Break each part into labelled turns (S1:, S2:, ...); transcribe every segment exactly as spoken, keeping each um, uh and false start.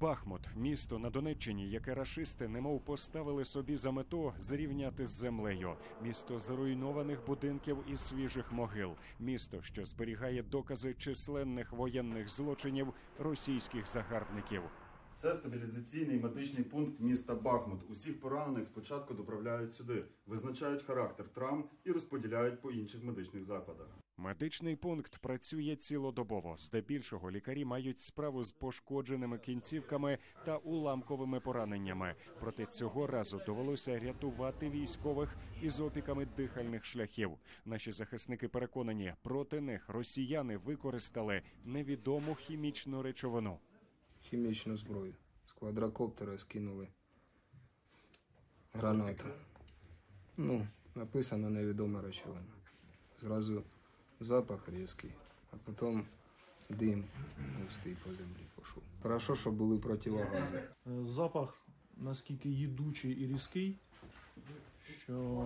S1: Бахмут – місто на Донеччині, яке рашисти немов поставили собі за мету зрівняти з землею. Місто зруйнованих будинків і свіжих могил. Місто, що зберігає докази численних воєнних злочинів російських загарбників.
S2: Це стабілізаційний медичний пункт міста Бахмут. Усіх поранених спочатку доправляють сюди, визначають характер травм і розподіляють по інших медичних закладах.
S1: Медичний пункт працює цілодобово. Здебільшого лікарі мають справу з пошкодженими кінцівками та уламковими пораненнями. Проте цього разу довелося рятувати військових із опіками дихальних шляхів. Наші захисники переконані, проти них росіяни використали невідому хімічну речовину.
S3: Хімічну зброю. З квадрокоптера скинули гранату. Ну, написано невідома речовина. Зразу запах різкий, а потім дим густий по землі пішов. Хорошо, що були противогази.
S4: Запах наскільки їдучий і різкий, що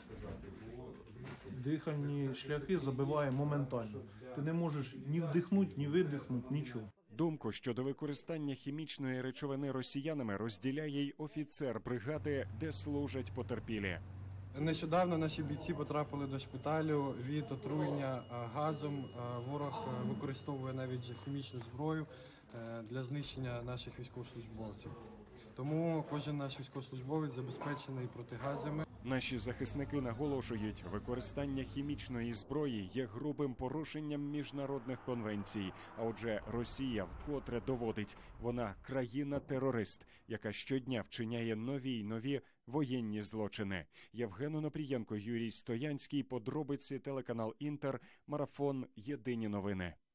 S4: дихальні шляхи забиває моментально. Ти не можеш ні вдихнути, ні видихнути, нічого.
S1: Думку щодо використання хімічної речовини росіянами розділяє й офіцер бригади, де служать потерпілі.
S5: Нещодавно наші бійці потрапили до шпиталю від отруєння газом. Ворог використовує навіть хімічну зброю для знищення наших військовослужбовців. Тому кожен наш військовослужбовець забезпечений протигазами.
S1: Наші захисники наголошують, використання хімічної зброї є грубим порушенням міжнародних конвенцій. А отже, Росія вкотре доводить, вона країна-терорист, яка щодня вчиняє нові й нові воєнні злочини. Євген Онопрієнко, Юрій Стоянський, подробиці, телеканал Інтер, марафон «Єдині новини».